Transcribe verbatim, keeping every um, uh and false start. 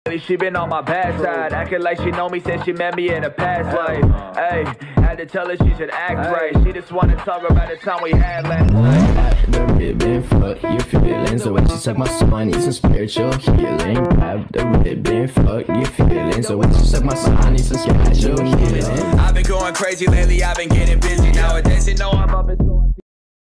She been on my bad side, acting like she know me, said she met me in a past life. Hey, had to tell her she should act right. She just wanna talk about the time we had last night. The ribbon, fuck your feelings. The way she suck my soul, I need some spiritual healing. Grab the ribbon, fuck your feelings. The way she suck my soul, I need some spiritual healing. I've been going crazy lately, I've been getting busy nowadays. You know I'm up and so